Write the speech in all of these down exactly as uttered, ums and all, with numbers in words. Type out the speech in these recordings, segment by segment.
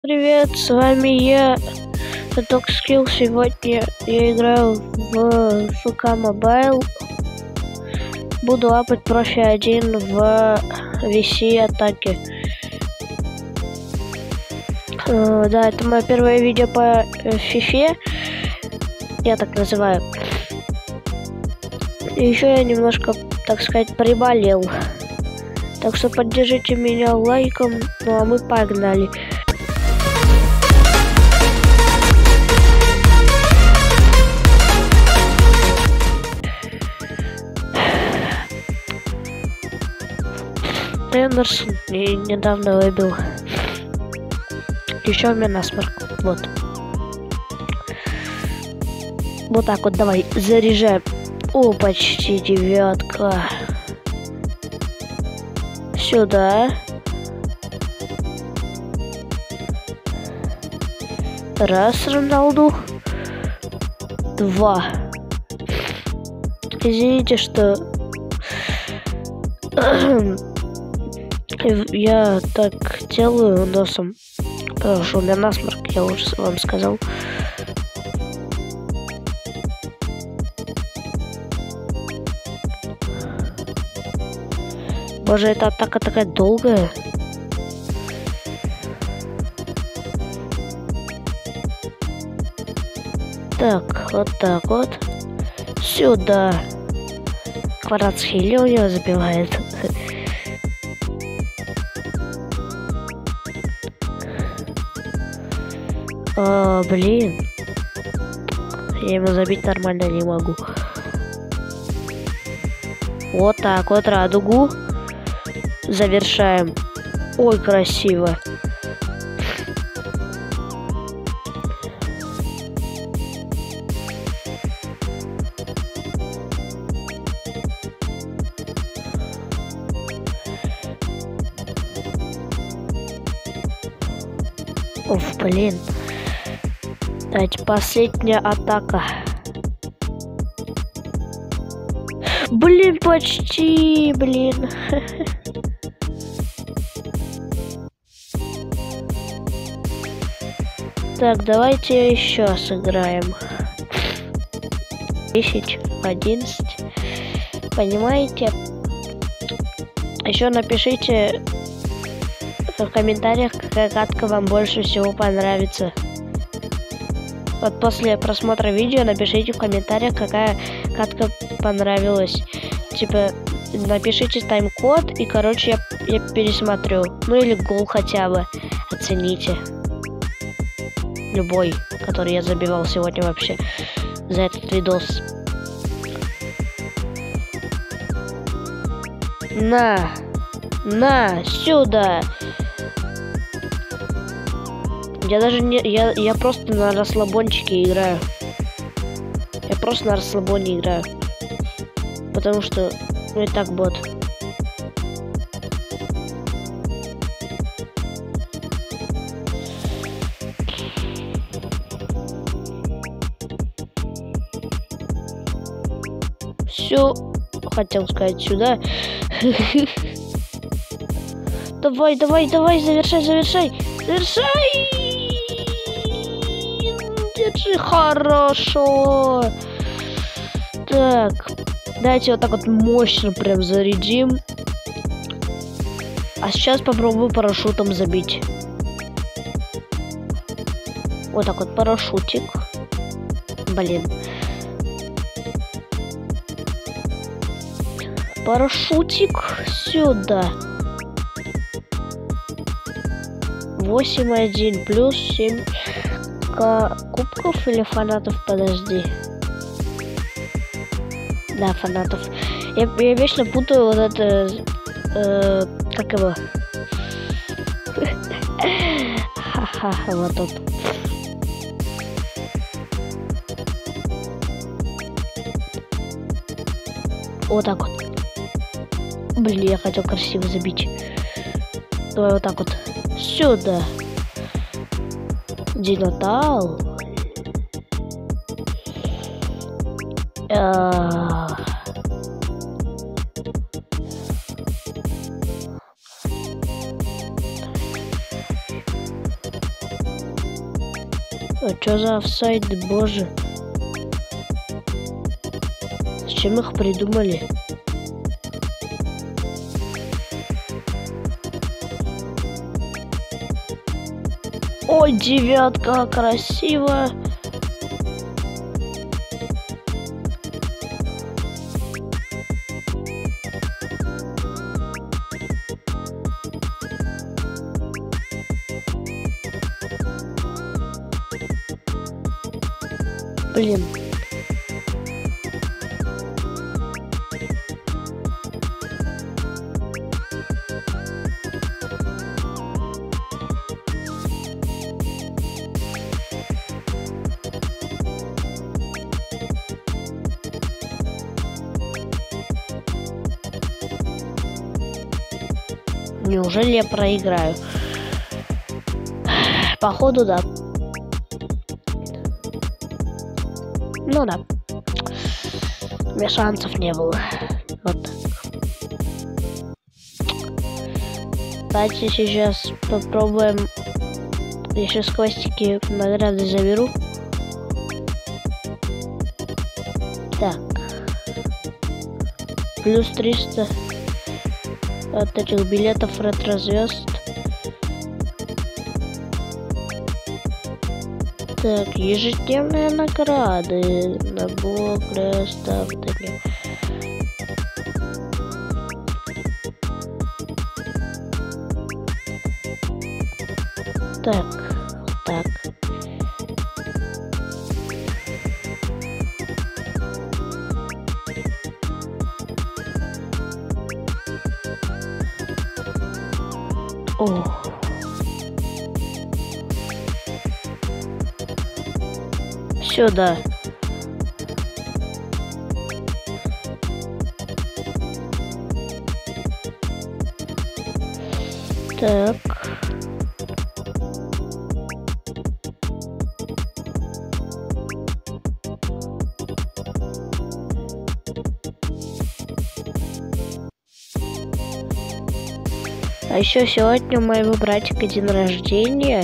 Привет, с вами я, Dogskill. Сегодня я играю в эф ка Mobile. Буду апать профи один в ви си атаке. Uh, да, это мое первое видео по фифе. Я так называю. И еще я немножко, так сказать, приболел. Так что поддержите меня лайком. Ну а мы погнали. Эндерсон и недавно выбил. Еще у меня насморк. Вот. Вот так вот, давай, заряжаем. О, почти девятка. Сюда. Раз, Роналду. Два. Извините, что я так делаю носом, потому что у меня насморк, я уже вам сказал. Боже, эта атака такая долгая. Так, вот так вот. Сюда. Квадратские у него забивает. О, блин. Я ему забить нормально не могу. Вот так вот, радугу. Завершаем. Ой, красиво. Оф, блин. Давайте последняя атака. Блин, почти, блин. Так, давайте еще сыграем. десять, одиннадцать. Понимаете? Еще напишите в комментариях, какая катка вам больше всего понравится. Вот после просмотра видео напишите в комментариях, какая катка понравилась. Типа, напишите тайм-код, и, короче, я, я пересмотрю. Ну или гол хотя бы. Оцените. Любой, который я забивал сегодня вообще за этот видос. На! На! Сюда! Я даже не... Я, я просто на расслабончике играю. Я просто на расслабоне играю. Потому что... Ну и так бот. Все. Хотел сказать сюда. Давай, давай, давай, завершай, завершай. Завершай! Держи, хорошо. Так, давайте вот так вот мощно прям зарядим. А сейчас попробую парашютом забить. Вот так вот парашютик. Блин. Парашютик сюда. восемь один плюс семь кубков или фанатов, подожди. Да, фанатов. Я, я вечно путаю вот это, э, как его. Ха-ха, вот тут. Вот так вот. Блин, я хотел красиво забить. Давай вот так вот. Сюда. Динотал. А... А чё за офсайд, боже? С чем их придумали? Ой, девятка, красиво. Блин. Неужели я проиграю? Походу, да. Ну да. У меня шансов не было. Вот так. Давайте сейчас попробуем. Еще с хвостики награды заберу. Так. Плюс триста от этих билетов ретро-звезд. Так, ежедневные награды. Набор, крест, автоне. Так, так. О. Сюда. Так. А еще сегодня у моего братика день рождения.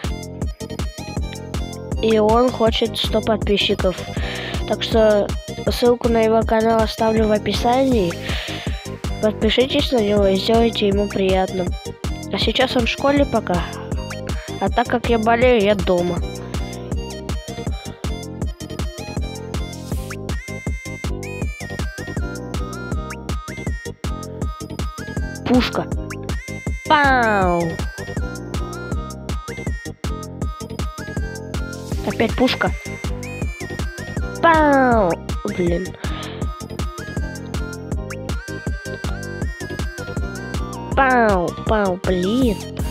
И он хочет сто подписчиков. Так что ссылку на его канал оставлю в описании. Подпишитесь на него и сделайте ему приятно. А сейчас он в школе пока. А так как я болею, я дома. Пушка. Пау! Опять пушка. Пау! Блин. Пау! Пау! Блин.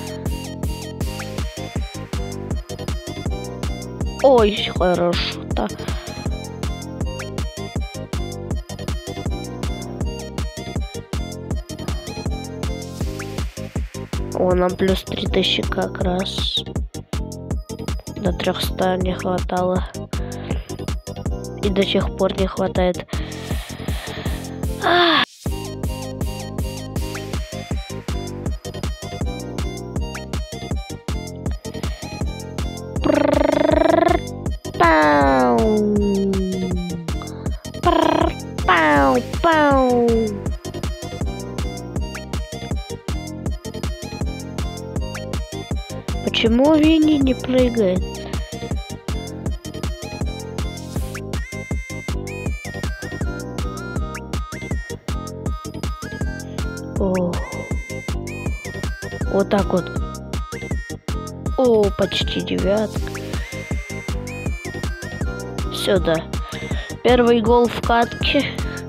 Ой, хорошо-то. О, нам плюс три тысячи как раз. До трёхсот не хватало. И до сих пор не хватает. А! Пау! Пау! Пау! Почему Винни не прыгает? О, вот так вот. О, почти девятка. Сюда. Первый гол в катке.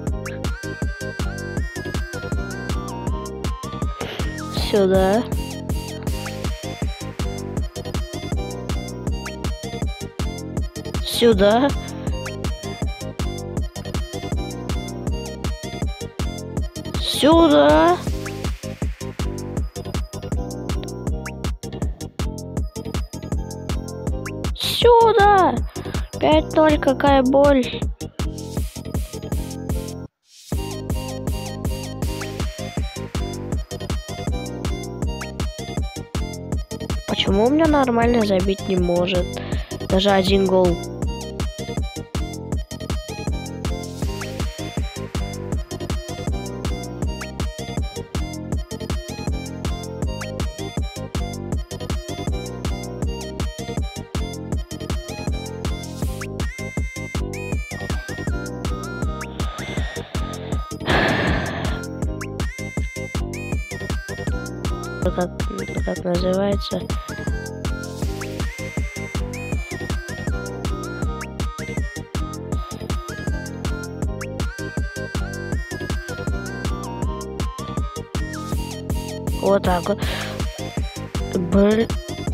Сюда. Сюда. Сюда. Сюда. пять ноль, какая боль. Почему у меня нормально забить не может? Даже один гол. Как, как называется? Вот так вот. Блин.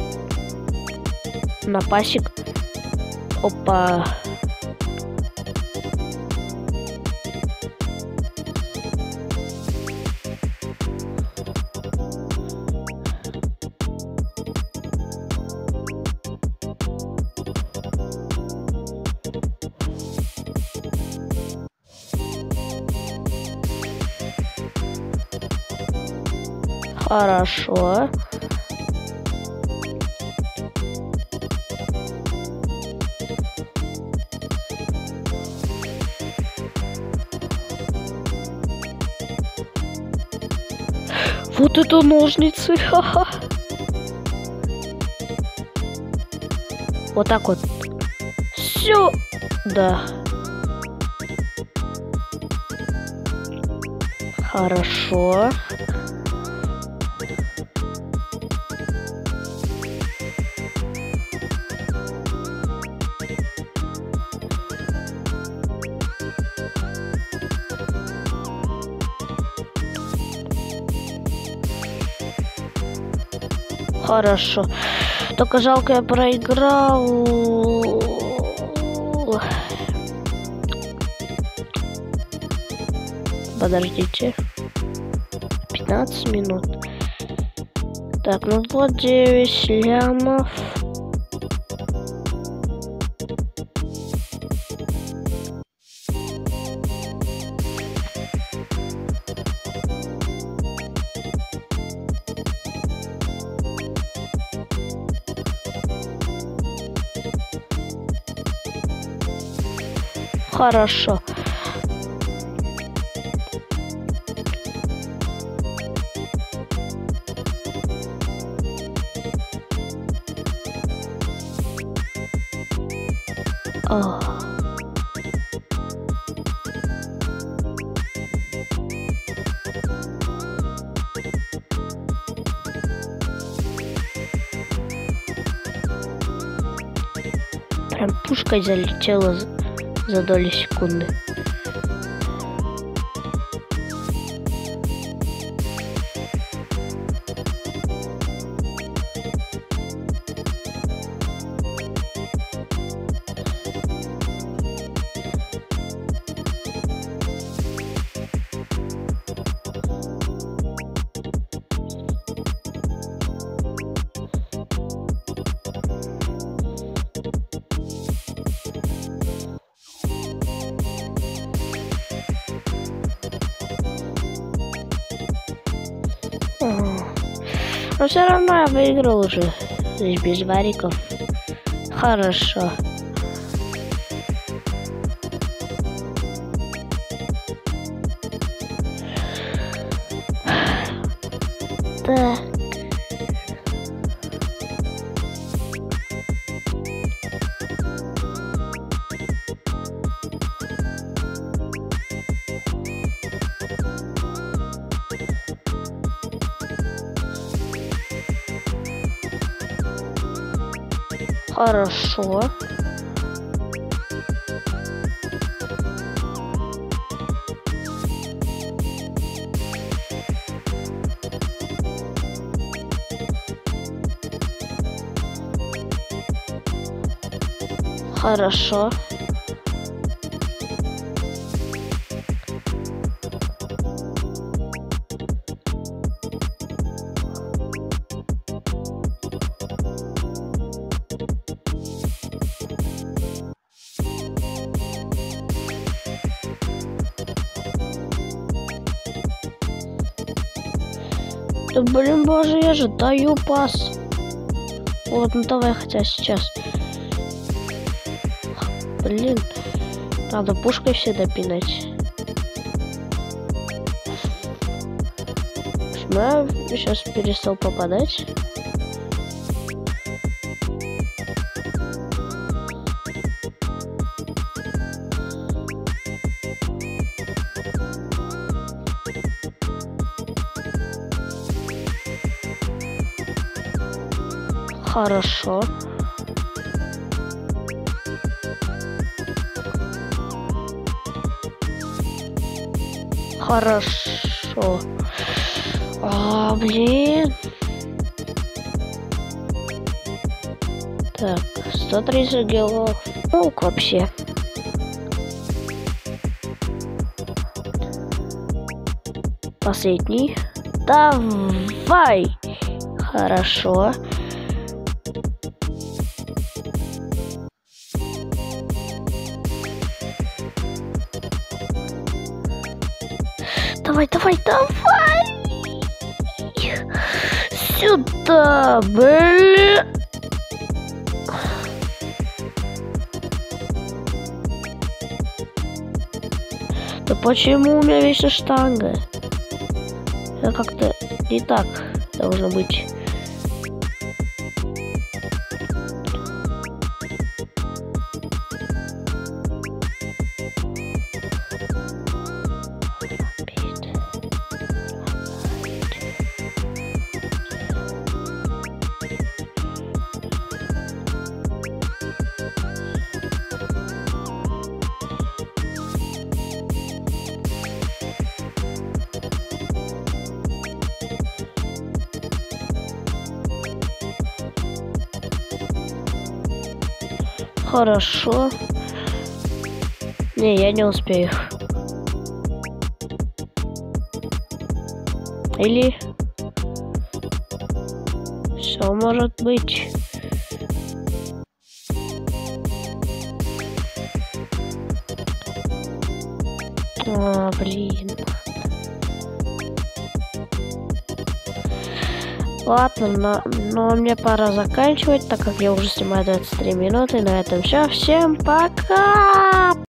Напасик. Опа. Хорошо. Вот это ножницы. Ха-ха. Вот так вот. Все. Да. Хорошо. Хорошо. Только жалко, я проиграл. Подождите. пятнадцать минут. Так, ну вот девять лямов. Хорошо. О. Прям пушкой залетела за доли секунды. Но все равно я выиграл уже. Здесь без вариков. Хорошо. Так. Хорошо. Хорошо. Да блин, боже, я же даю пас. Вот, ну давай хотя сейчас. Блин, надо пушкой все допинать. Почему я сейчас перестал попадать? Хорошо. Хорошо. А, блин. Так, сто тридцать гелов. Ок, вообще. Последний. Давай. Хорошо. Давай, давай, давай! Сюда, блин! Да почему у меня вечно штанга? Это как-то не так должно быть. Хорошо. Не, я не успею. Или... Все может быть. А, блин. Ладно, но, но мне пора заканчивать, так как я уже снимаю двадцать три минуты. На этом все. Всем пока!